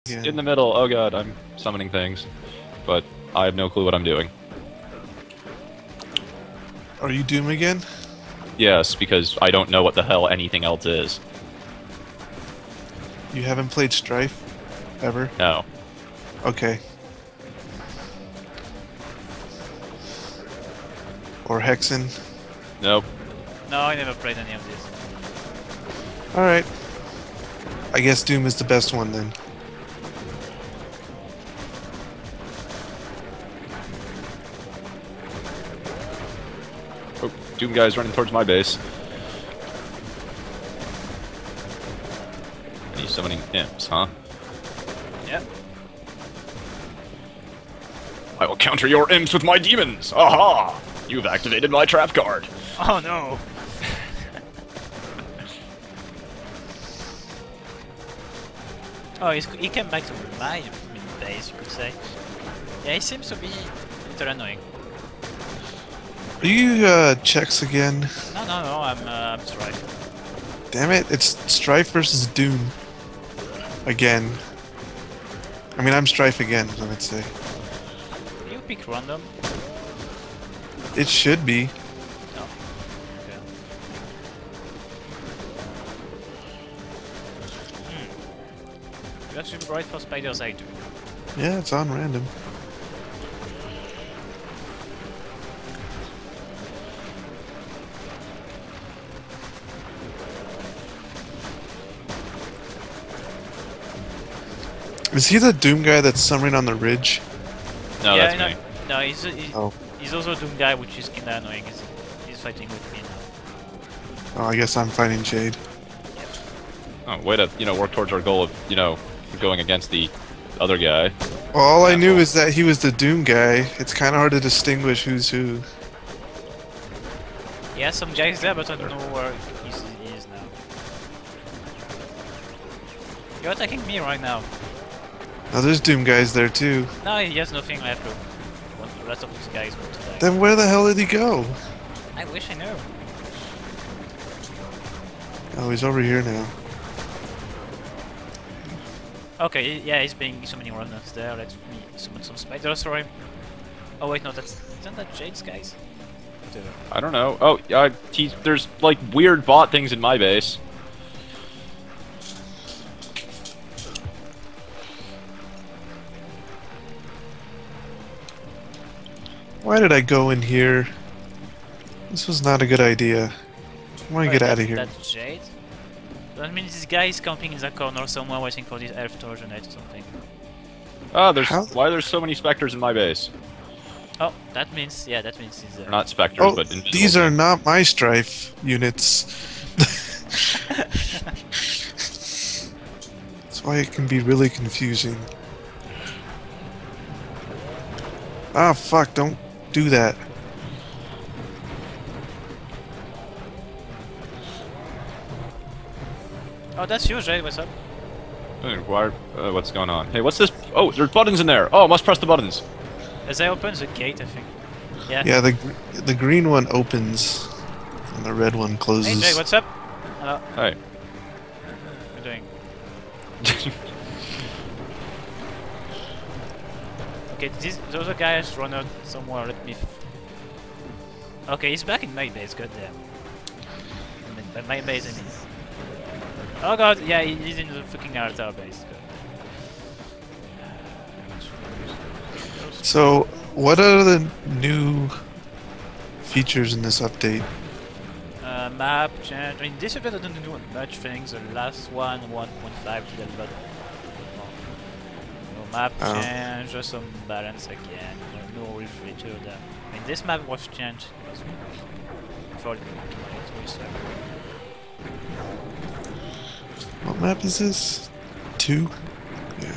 Yeah. In the middle. Oh god, I'm summoning things. But I have no clue what I'm doing. Are you Doom again? Yes, because I don't know what the hell anything else is. You haven't played Strife? Ever? No. Okay. Or Hexen? Nope. No, I never played any of this. Alright. I guess Doom is the best one then. Oh, Doom guy's running towards my base. He's summoning imps, huh? Yep. I will counter your imps with my demons! Aha! You've activated my trap card. Oh no! Oh, he came back to my base, you could say. Yeah, he seems to be a little annoying. Are you Chex again? No, I'm Strife. Damn it, it's Strife versus Doom. Again. I mean, I'm Strife again, I would say. Do you pick random? It should be. No. Okay. You actually right for spiders, I do. Yeah, it's on random. Is he the Doom guy that's summoning on the ridge? No, yeah, that's me. No, Oh. he's also a Doom guy, which is kinda annoying. He's fighting with me now. Oh, I guess I'm fighting Jade. Oh, way to, work towards our goal of, going against the other guy. Well, all I knew Asshole. is that he was the Doom guy. It's kind of hard to distinguish who's who. Yeah, some guys there, but I don't know where he is now. You're attacking me right now. Now there's Doom guys there too. No, he has nothing left. The rest of these guys want to die. Then where the hell did he go? I wish I knew. Oh, he's over here now. Okay, yeah, he's being so many runners there. Let me summon some spiders for him. Oh wait, no, isn't that Jade's guys? Whatever. I don't know. Oh, there's, like, weird bot things in my base. Why did I go in here? This was not a good idea. I want to get out of here. That's Jade? That means this guy is camping in the corner somewhere waiting for this elf to originate or something. Oh, why are there so many specters in my base? Oh, that means, yeah, that means he's Not specters, Oh, but invisible. these are not my Strife units. That's why it can be really confusing. Ah, fuck, don't do that. Oh, that's you, Jade, what's up? What's going on? Hey, what's this? Oh, there's buttons in there. Oh, I must press the buttons. As I open the gate, I think. Yeah. Yeah, the green one opens, and the red one Hey, closes. Jade, what's up? Hello. Hey. What are you doing? Okay, the other guy has run out somewhere, let me... Okay, he's back in my base, goddamn. I mean, by my base, I mean. Oh god, yeah, he's in the fucking altar base. So, what are the new features in this update? Map change. I mean, this update doesn't do much things. The last one, 1.5, did a lot more. No map change, just some balance again. No real feature there. I mean, this map was changed. It was before it was What map is this? 2? Yeah.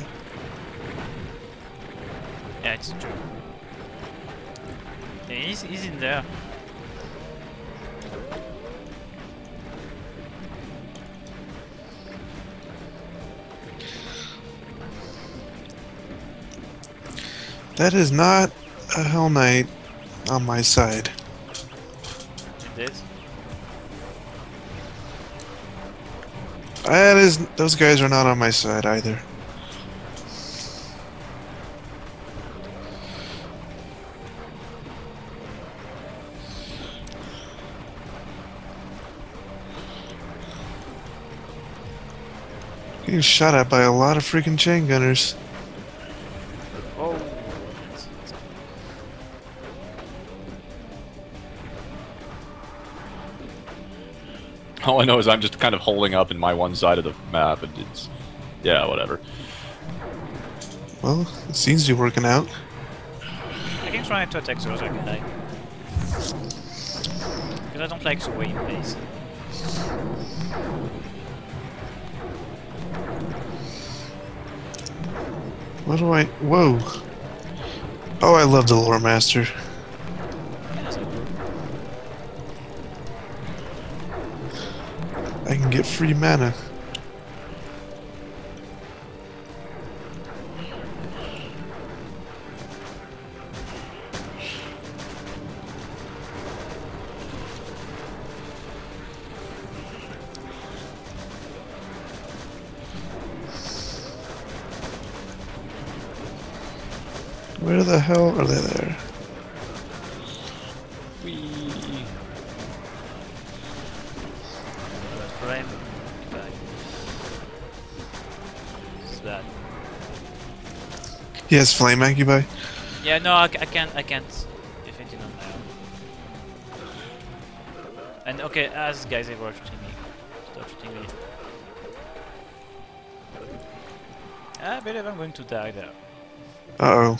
yeah, it's true. Yeah, he's in there. That is not a Hell Knight on my side. It is. That is, those guys are not on my side either. Getting shot at by a lot of freaking chain gunners. Oh. All I know is I'm just kind of holding up in my one side of the map, and it's... Yeah, whatever. Well, it seems to be working out. I can try to attack those guy. Because I don't like the way he plays. What do I... Whoa. Oh, I love the Lore Master. I can get free mana. Where the hell are they there? Frame. Okay. What's that? Yes, Flame Occupi. Yeah, no, I can't defeat it on my own. And okay, as guys, they were shooting me. Stop shooting me. I believe I'm going to die there. Uh-oh.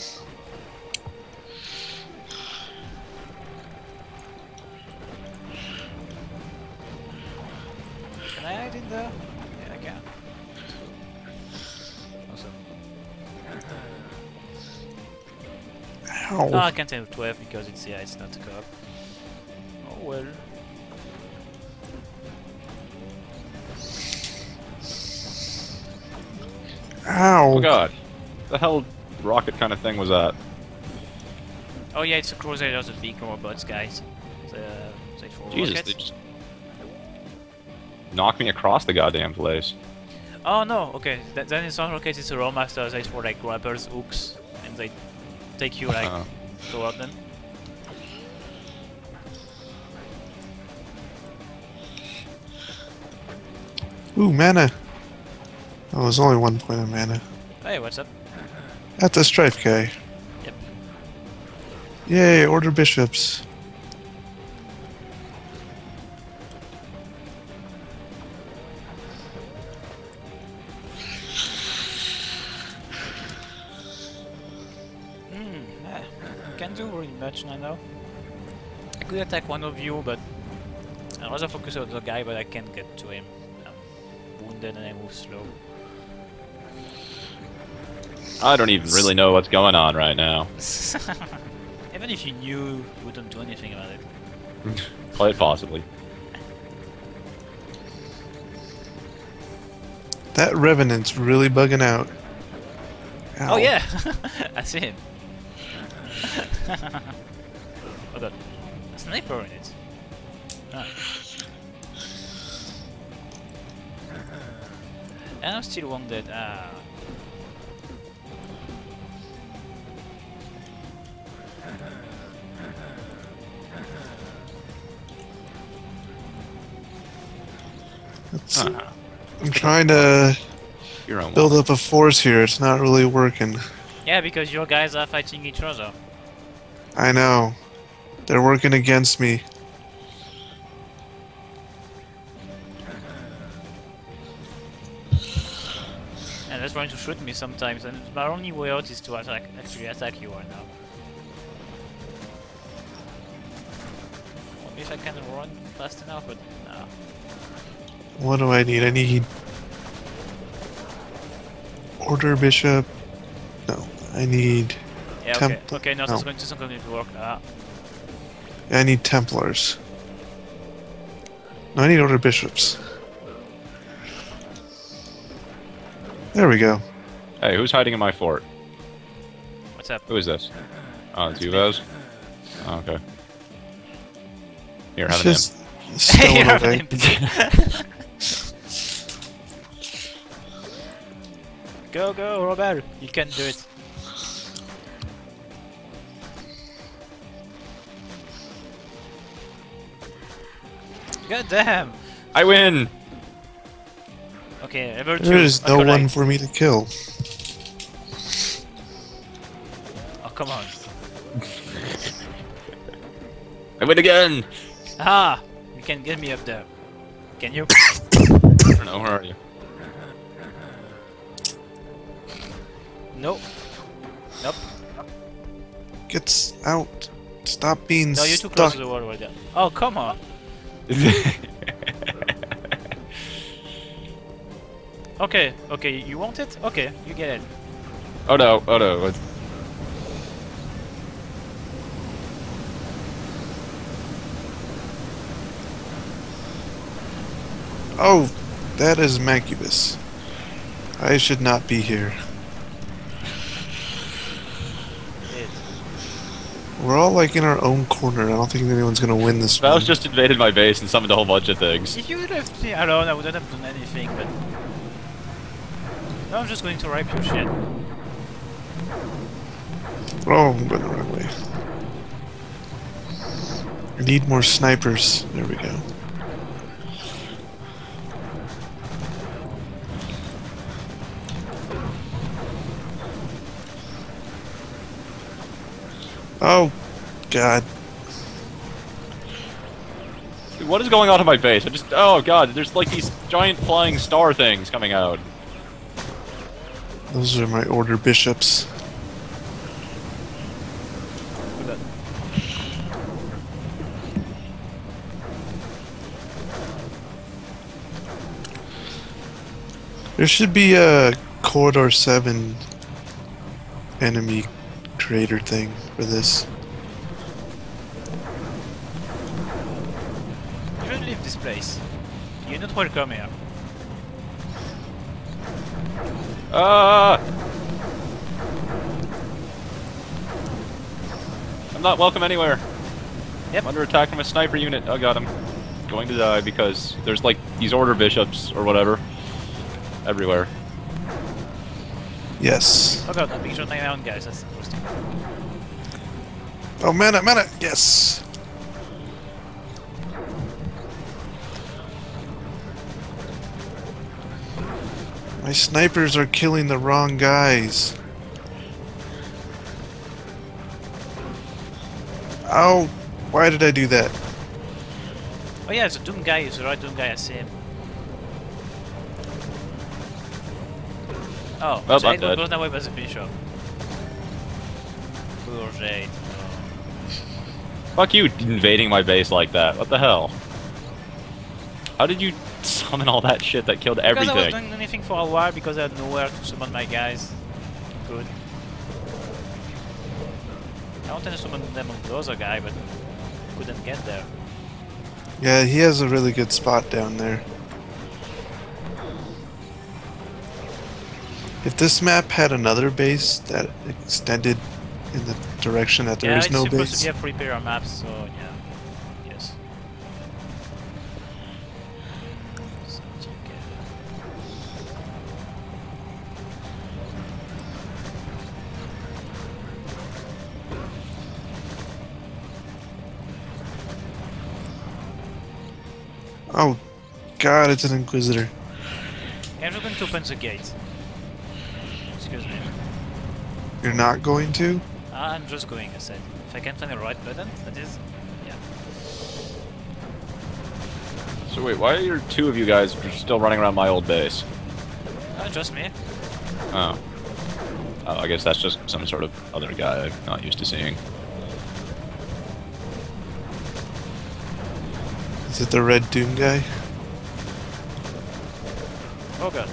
Can I hide in there? Yeah, I can. Awesome. Ow. No, I can't take 12 because it's not a co-op. Oh well. Ow. Oh god. The hell rocket kind of thing was that? Oh yeah, it's a Crusaders of big robots, guys. They for Jesus, rockets. they just knocked me across the goddamn place. Oh no, okay. Then in some rockets it's a Rollmaster, they for like grabbers, hooks, and they take you like toward them. Ooh, mana. Oh, there's only 1 point of mana. Hey, what's up? At the Strife guy. Yep. Yay, order bishops. Can't do really much I know. I could attack one of you, but I'd rather focus on the guy, but I can't get to him. I'm wounded and I move slow. I don't even really know what's going on right now. Even if you knew, you wouldn't do anything about it. Quite possibly. That Revenant's really bugging out. Ow. Oh yeah! I see him. Oh god. A sniper in it. Ah. And I'm still wounded. Ah. I'm trying to Your own build up a force here. It's not really working. Yeah, because your guys are fighting each other. I know. They're working against me. And they're trying to shoot me sometimes, and my only way out is to actually attack you right now. I wish I can run fast enough, but no. What do I need? I need order bishop. No, I need Yeah, okay. Temp- Okay, no, no. this is not going to work. Ah. I need Templars. No, I need order bishops. There we go. Hey, who's hiding in my fort? What's up? Who is this? Oh, it's Uvez? Oh, okay. Here, It's have an just stolen You're away. an imp. Go, go, Robert! You can do it. God damn! I win! Okay, level 2. There is no Acolyte. one for me to kill. Oh, come on. I win again! Ah! You can get me up there. Can you? I don't know, where are you? No. Nope. Gets out. Stop being No, you're too close stuck. to the wall right there. Oh, come on. Okay, okay, you want it? Okay, you get it. Oh no, oh no. Oh, that is Macubus. I should not be here. It. We're all like in our own corner. I don't think anyone's gonna win this one. Faust just invaded my base and summoned a whole bunch of things. If you left me alone, I wouldn't have done anything, but... No, I'm just going to rape your shit. Oh, I'm going the wrong way. I need more snipers. There we go. Oh, God. Dude, what is going on in my base? Oh god, there's like these giant flying star things coming out. Those are my order bishops. There should be a Corridor 7 enemy creator thing for this. You should leave this place. You're not welcome here. Ah! I'm not welcome anywhere. Yep. I'm under attack from a sniper unit. Oh god, I'm going to die because there's like these order bishops or whatever everywhere. Yes. Oh god, I'm picturing my own guys, that's interesting. Oh, mana, mana! Yes! My snipers are killing the wrong guys. Ow! Why did I do that? Oh yeah, it's a Doom guy, it's the right Doom guy, I see him. Oh, Well, so I'm it goes dead. that way by the bishop. Poor Jade. Fuck you invading my base like that. What the hell? How did you summon all that shit that killed Because I was everything? doing anything for a while because I had nowhere to summon my guys. Good. I wanted to summon them on the other guy, but couldn't get there. Yeah, he has a really good spot down there. If this map had another base that extended in the direction that there yeah, is it's no supposed base. to be a free-player map, so yeah. Yes. So, okay. Oh, God, it's an Inquisitor. I'm just going to open the gate. Excuse me. You're not going to? I'm just going, I said. If I can find the right button, that is. Yeah. So wait, why are your two of you guys still running around my old base? Just me. Oh. Oh, I guess that's just some sort of other guy I'm not used to seeing. Is it the Red Doom guy? Oh god.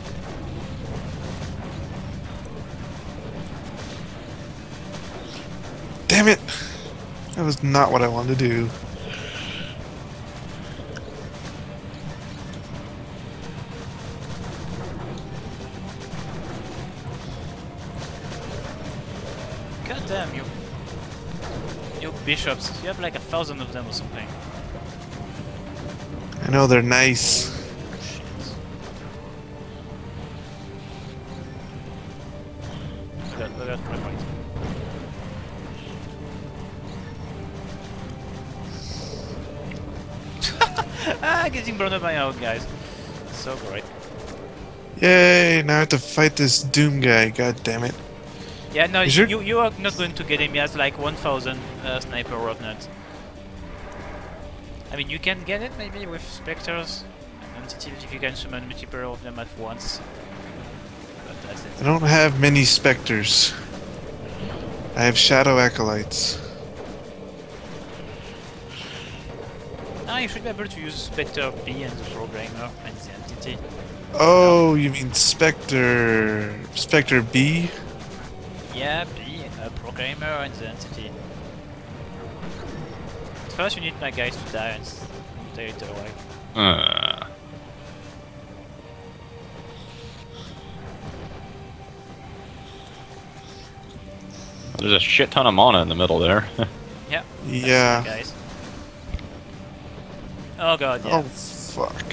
Damn it! That was not what I wanted to do. God damn you. You bishops. You have like 1,000 of them or something. I know they're nice. Shit. Look at my point. Ah, getting blown up by my own guys. So great. Yay! Now I have to fight this Doom guy. God damn it! Yeah, no, Is your- you are not going to get him. He has like 1,000 sniper revenant. I mean, you can get it maybe with specters, entities if you can summon multiple of them at once. But that's I it. don't have many specters. I have shadow acolytes. Ah, you should be able to use Spectre B and the programmer and the entity. Oh, you mean Spectre B? Yeah, B, programmer and the entity. First, you need my guys to die and stay it alive. There's a shit ton of mana in the middle there. Yeah. that's Yeah. my guys. Oh god, yeah. Oh fuck.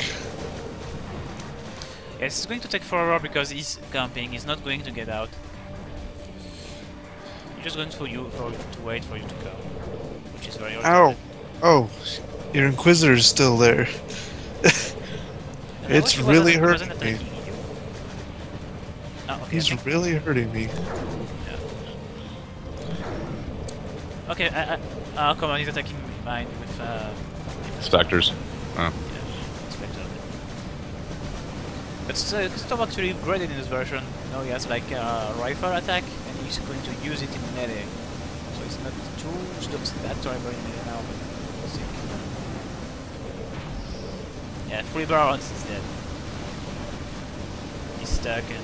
Yes, it's going to take forever because he's camping. He's not going to get out. He's just going for you to wait for you to come, which is very Ow! Oh, your Inquisitor's still there. And It's he really wasn't hurting me. attacking you. Ah, okay. He's really hurting me. Okay, come on, he's attacking mine with Spectres. Oh. Spectre. But Storm actually upgraded in this version. Now he has like a rifle attack, and he's going to use it in melee. So it's not that terrible in melee now, but we'll see. Yeah, 3 barons is dead. He's stuck and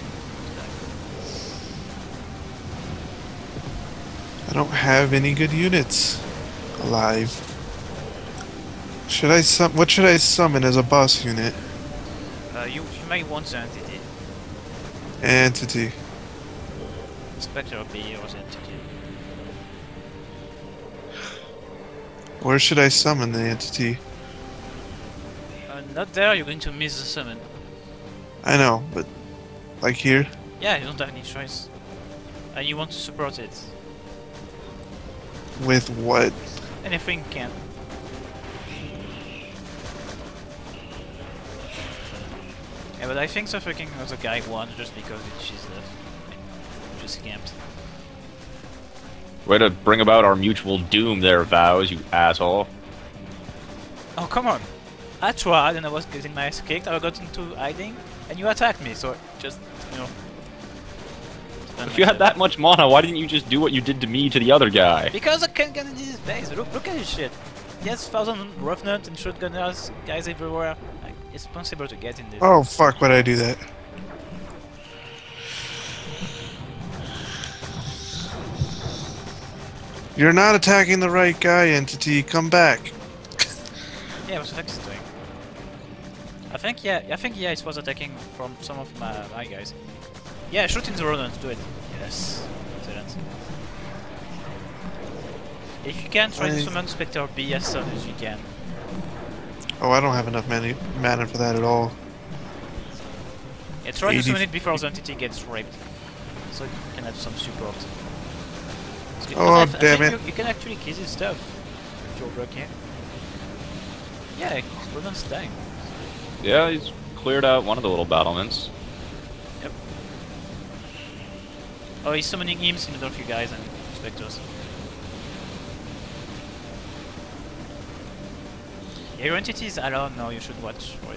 I don't have any good units alive. Should I what should I summon as a boss unit? you might want the entity. Entity. Spectre B or the entity. Where should I summon the entity? Not there, you're going to miss the summon. I know, but like here? Yeah, you don't have any choice. And you want to support it. With what? Anything can. Yeah, but I think the fucking other guy won just because she's just camped. Way to bring about our mutual doom there, Vows, you asshole. Oh, come on! I tried and I was getting my ass kicked, I got into hiding, and you attacked me, so just, you know... If you had that much mana, why didn't you just do what you did to me to the other guy? Because I can't get into his base, look at this shit! He has 1,000 Revenant and Shotgunners, guys everywhere. Like, it's possible to get in this. Oh fuck, why'd I do that? You're not attacking the right guy, entity. Come back. Yeah, what the heck is it doing? I think yeah, it was attacking from some of my guys. Yeah, shoot in the rodent, do it. Yes. Excellent. If you can, try to summon Spectre B as soon as you can. Oh, I don't have enough mana for that at all. Yeah, try to 80. summon it before the entity gets raped. So you can have some support. Oh, Because damn I think it. you can actually kill his stuff if you're lucky. Yeah, rodent's dying. Yeah, he's cleared out one of the little battlements. Yep. Oh, he's summoning imps in the middle of you guys and specters. Yeah, your entity is alone now, you should watch for it.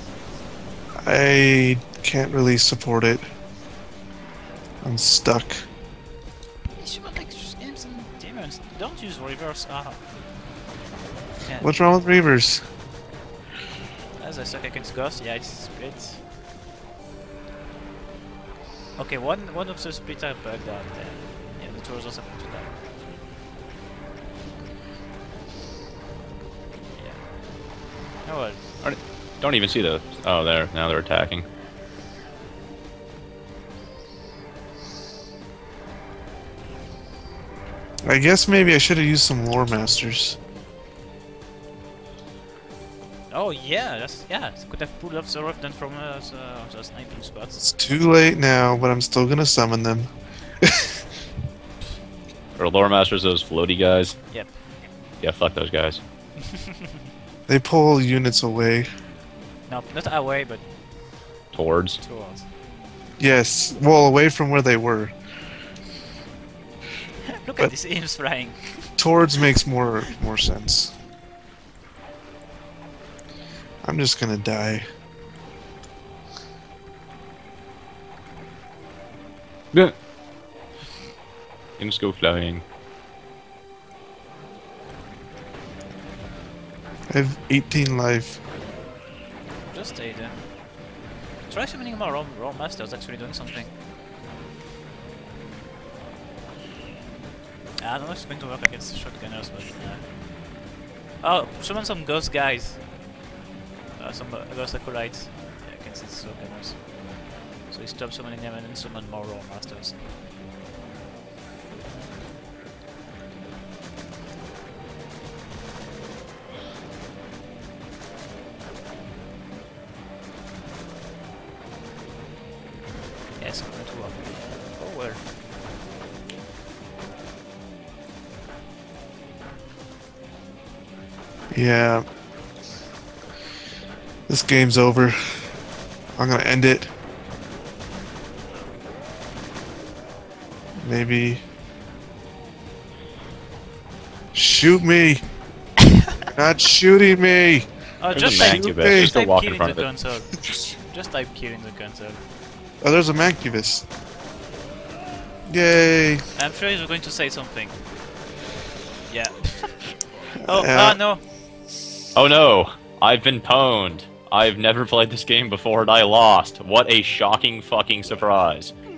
I can't really support it. I'm stuck. You should like just imps and demons. Don't use reverse. Ah. Yeah. What's wrong with Reavers? As I suck against Ghost, yeah, it's split. Okay, one of the split are bugged out there. Yeah, the two others are about to die. Yeah. Oh well. Don't even see the... Oh, there. Now they're attacking. I guess maybe I should have used some Lore Masters. Oh yeah, could have pulled off the Revenant from the sniping spots. It's too late now, but I'm still gonna summon them. Or Lore Masters, those floaty guys. Yep. Yeah, fuck those guys. They pull units away. No, not away, but Towards. Towards. Yes, well, away from where they were. Look But- at these imps flying. Towards makes more sense. I'm just gonna die. Yeah. Imps go flying. I have 18 life. Just stay there. Try summoning more raw masters actually doing something. I don't know if it's going to work against shotgunners, but oh, summon some ghost guys. Some ghost acolytes. Yeah, against these shotgunners. So you stop summoning them and then summon more raw masters. Yes, I'm going to work. Oh well. Yeah. This game's over. I'm gonna end it. Maybe. Shoot me! You're not shooting me! Oh, There's just a type, Mancubus. Hey. Just go type walk kill in in front the of it. console. Just type kill in the console. Oh, there's a Mancubus. Yay! I'm sure he's going to say something. Yeah. Oh, Yeah. no. Oh no! I've been pwned. I've never played this game before and I lost. What a shocking fucking surprise.